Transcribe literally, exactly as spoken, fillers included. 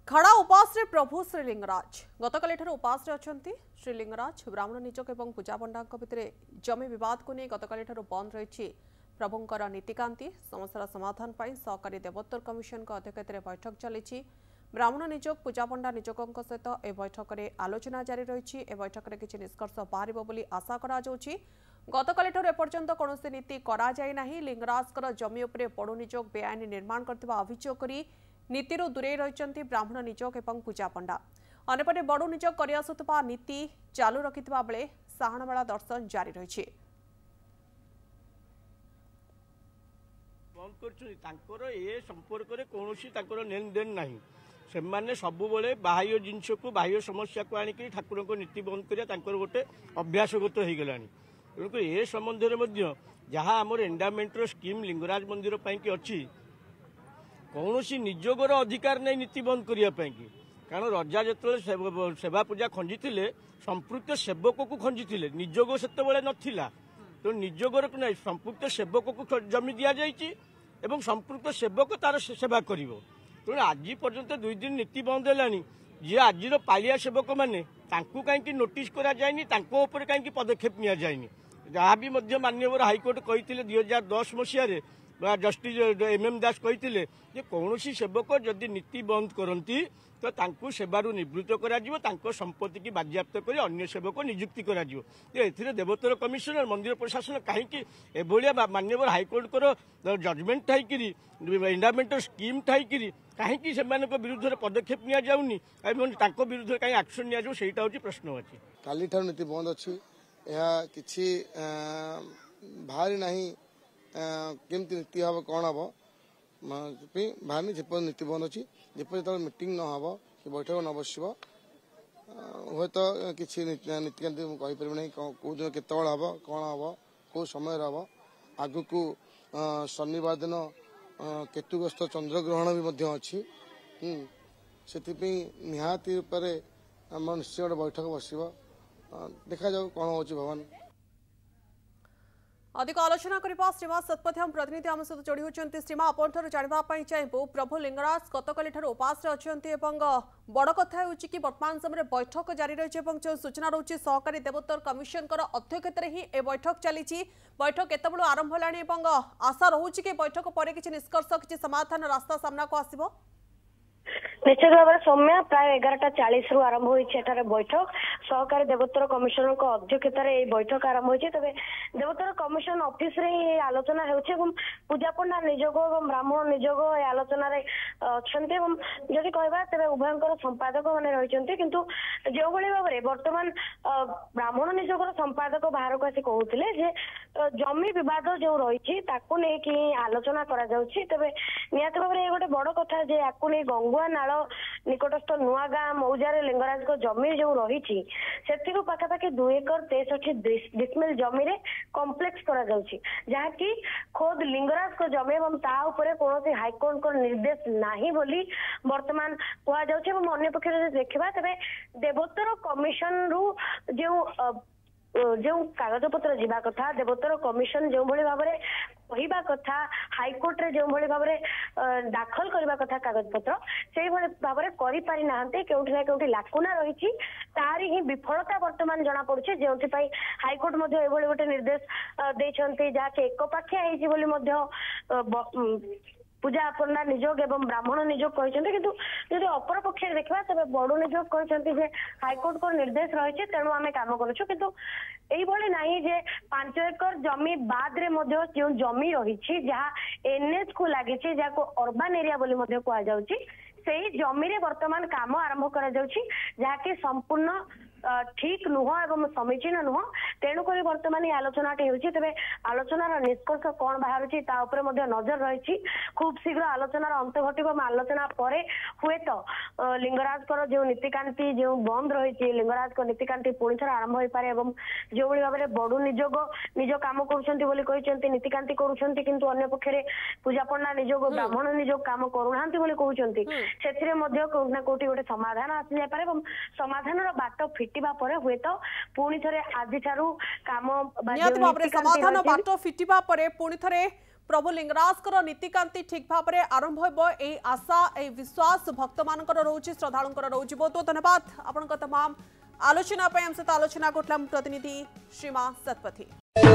खड़ा उपास रे प्रभु श्रीलिंगराज गतकाली उपास रे अछंती श्रीलिंगराज ब्राह्मण निजोग और पूजा पंडा भितर जमी बद को नहीं गतकाली बंद रही प्रभुंकर नीतिकांति समस्या समाधान पर सहकारी देवोत्तर कमिशन अध्यक्षत बैठक चली ब्राह्मण निजोग पूजा पंडा निजोगों सहित ए बैठक में आलोचना जारी रही ए बैठक में किसी निष्कर्ष बाहर बोली आशा करा गतकाली एपर्यंत कौन नीति करा जाय नाही लिंगराजकर जमी उपरे बड़ निजोग बेआईन निर्माण करथिबा अभियोग करी नीतिर दूरे रही ब्राह्मण निजोग और पूजा पंडा अंपटे बड़ निजोग कर आसुवा नीति चालू रखिथिबा बेले साहाणमेला दर्शन जारी रही बंद कर ए संपर्क में कौन लेन देन ना से मैंने सबुबले बाह्य जिनस को बाह्य समस्या को आणिक ठाकुर को नीति बंद कर गोटे अभ्यासगत हो गला तेणुक ए संबंध में जहाँ आमर एंडामेंटर स्कीम लिंगराज मंदिर की अच्छी कौन सी निजोगर अधिकार नहीं नीति बंद करने की कारण रजा जो सेवा पूजा खंजी संपृक्त सेवक को खंजी निजोग से नाला तो निजोगर को नहीं संपृक्त सेवक को जमी दि जाइए संपृक्त सेवक तार सेवा कर तेणु आज पर्यंत दुई दिन नीति बंद है जी आज पालिया सेवक मैंने कहीं नोटिस करा जाए कहीं पदक्षेप नि जाए जहाँ भी माननीय हाइकोर्ट कही दुई हजार दस मसीह जस्टिस एम एम दास कही कौन सेवक जदि नीति बंद करती तो तांकु सेवारू निवृत्त करा संपत्ति की बाज्याप्त कर अन्य सेवक नियुक्ति करा एथिरे देवोत्तर कमिशनर मंदिर प्रशासन कहीं एभलिया माननीय हाइकोर्ट को जजमेंट थाई एंडामेंटल स्कीम थाई कहीं से विरुद्ध में पदक्षेप नि जाउनी विरुद्ध कहीं एक्शन नि जाऊ सेटा होची प्रश्न अछि काली ठार नीति बंद अछि या किछि भारी नाही केमती नीति हम कौन हम भारी जेपर नीति बंद अच्छी जेपर जो मीटिंग न हम कि बैठक न बस हे तो किसी नीतिकांति मुझे नहीं कौ दिन केत हम कौन हम कौ समय हम आग को शनिवार दिन केतुग्रस्त चंद्रग्रहण भी अच्छी से निहाती रूप आम निश्चय गोटे बैठक बस देखा जाऊ कौन हो भगवान अधिक आलोचना करने श्रीमा सतपथी हम प्रतिनिधि आम सहित जोड़ी होती श्रीमा अपन जानवाई चाहबू प्रभु लिंगराज गतकाली उपास अच्छे बड़ कथा हो कि वर्तमान समय बैठक जारी रही जो सूचना रोचे सहकारी देवोत्तर कमिशन अध्यक्षत ही ए बैठक चली बैठक केत आरंभ है आशा रोचे कि बैठक पर किसी निष्कर्ष किसी समाधान रास्ता सामना को आसो निश्चित भाव में सौम्य प्राय एगारटा चालीस रु आरंभ होती बैठक सहकारी देवोत्तर कमिशनर अध्यक्षत बैठक आरंभ होती तेज देवोत्तर कमिशन ऑफिस रे आलोचना होती पूजा पंडा निजोग और ब्राह्मण निजोग आलोचन अच्छा जदि कहवा तेज उभयर संपादक मैंने रही किंतु जो भाव में बर्तमान ब्राह्मण निजोग संपादक बाहर को आसी कहते जमी बद जो रही आलोचना करे निहत भाव में गोटे बड़ कथा या गंगुआ नाल निकटस्थ नुआ गाँ मौजार लिंगराज को जमी जो रही से पाखापाखि दुई एकर तेसठी डिसमिल जमी रे कम्प्लेक्स करा जाउछि जहाँकि खोद लिंगराज को जमी एवं ता उपरे कौन हाइकोर्ट को निर्देश नाही बोली वर्तमान कह जाउछि एवं अन्य पक्ष देखा तेरे देवोत्तर कमिशन रु जो जो कागज पत्र जीवा कथा देवोत्तर कमिशन जो भली भाव में कहवा कथा हाइकोर्ट रे जो भली भाव में दाखल करबा कथा कागज पत्र से भली भाव में करि पारि नाहंते केउठी ना केउठी लाकुना रही तारी ही विफलता वर्तमान जना पड़ुछे जेउथि पई हाइकोर्ट मध्ये एभली गोटे निर्देश दैछन्ते जाके एकपाखिया हेछि बोली मध्ये पूजा पंडा निजोग एवं ब्राह्मण निजोग कहते किंतु जब अपर पक्ष देखा तेज बड़ निजोग कहते हाइकोर्ट को निर्देश रही तेणु आम कम करुचु किंतु यही नहीं जे पांच एकर जमी बाद रे मध्य जो जमी रही जहाँ एनएच को लगी जहाँ अर्बान एरिया बोली कहुच्छी से जमी रे वर्तमान काम आरंभ करा जहाँकि संपूर्ण ठीक नुह एवं समीचीन नुह तेणुक बर्तमान आलोचना होती तेज आलोचनार निष्कर्ष कौन बाहर नजर रही खूब शीघ्र आलोचनार अंत घट आलोचना पर हुए तो लिंगराज जो नीतिकांति जो बंद रही लिंगराज को नीतिकांति पुणी थर आरंभ हो पारे जो भाव में बड़ू निजोग निज कम कर नीतिकांति करुँच अन्य पक्षे पूजा पंडा निजोग ब्राह्मण निजोग कम करूना कहते से कौटी गोटे समाधान आसी जाए समाधान बाट फिटिबा परे हुए तो पुणी थरे आदि ठारू काम समाधान बाट फिटिबा परे पुणी थरे प्रभु लिंगराजकर नीतिकांति ठीक भाव में आरंभ हो आशा ए विश्वास भक्त मान रोचे श्रद्धालुं रोचे। बहुत बहुत धन्यवाद आपण तमाम आलोचना आम सहित आलोचना करथिला प्रतिनिधि श्रीमा सतपथी।